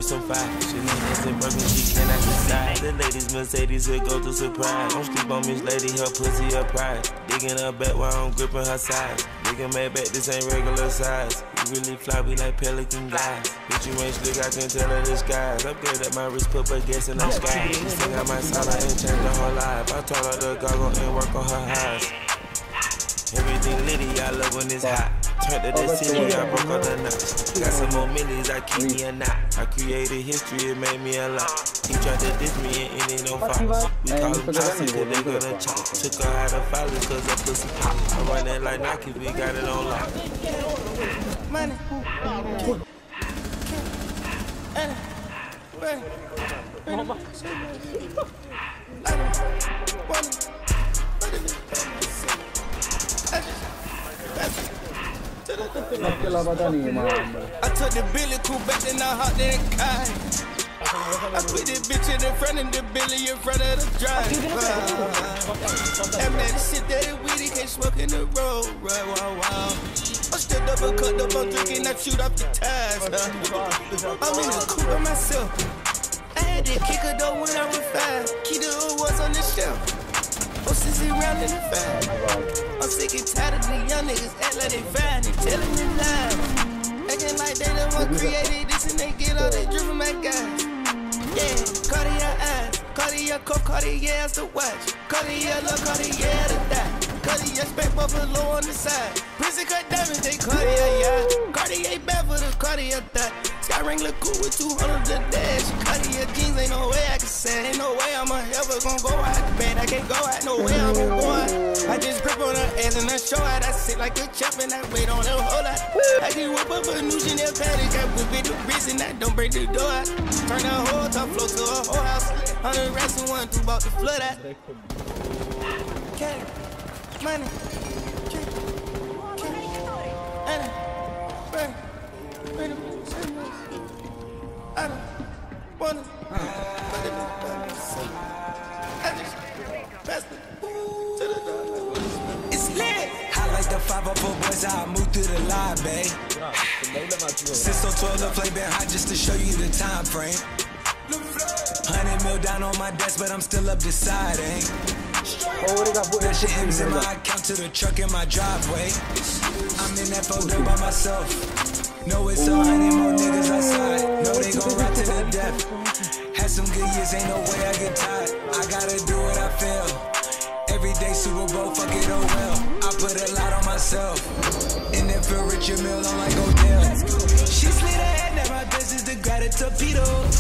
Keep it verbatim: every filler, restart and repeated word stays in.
some fire. She needs and broken, she cannot decide. The ladies Mercedes will go to surprise. Don't sleep on Miss Lady, her pussy her pride. Digging her back while I'm gripping her sides. Digging my back, this ain't regular size. You really fly, we like pelican guys. Bitch, you ain't slick, I can tell her disguise. Upgrade at my wrist, put her gas in the sky. She think I might solve her and change her whole life. I told her to goggle and work on her eyes. Everything litty, I love when it's hot. Turned to the city, I broke all the knots. Got some more millions, I keep me a knot. I created history, it made me a lot. He tried to diss me and it ain't no fox. We call him Chaucer, cause they gonna chop. Took her out of violence, cause her pussy pop. I run that like Nike, we got it on lock. Money. I took the Billy cool back and I hopped in the car. I put this bitch in the front of the Billy in front of the drive. That man, the shit that is weedy, can't smoke in the road. Right, wow, wow. I'm still double cut up, I'm drinking, I shoot off the tires. I'm in the coupe by myself. I had to kick her though when I was five. Keep the old ones on the shelf. Oh, since he round in the five. I'm sick and tired of the young niggas act like they fine and telling me lies. Acting like they the one created this and they get all they drip from my guys. Yeah, Cartier eyes, Cartier coat, Cartier as the watch. Cartier look, Cartier the die. Cartier spec buffalo on the side. Prison cut diamonds, they Cartier, yeah. Cartier bad for the Cartier thought. Sky ring look cool with two hundred the dash. Cartier jeans, ain't no way I can say. Ain't no way I'm ever gonna go out the bed. I can't go out, no way I'm gonna go out. I just grip on her ass and I show out. I sit like a chop and I wait on her whole lot. I can whip up a new Chanel paddock. I whip it to wrist and I don't break the door out. Turn the whole top floor to a whole house. Hundred rats and one through about the flood out. Cash, money, check, cash, money, money, money. I don't wanna put it in I just pass it to the door. It's lit. I like the five oh four boys, I move through the line, babe. Since so twelve, the flame been hot just to show you the time frame. Hundred mil down on my desk, but I'm still up deciding. That shit M's in my account to the truck in my driveway. I'm in that photo by myself. Know it's a hundred more niggas outside. Know they gon' ride to the death. Had some good years, ain't no way I get tired. I gotta do what I feel. Every day Super Bowl, fuck it, oh well. I put a lot on myself. And then for Richard Mill, I'm like Odell. She slid her head, now my business the gratitude torpedo.